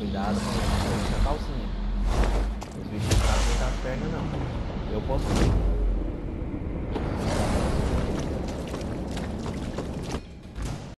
Cuidado com a calcinha. Os bichinhos não sabem as pernas não. Eu posso.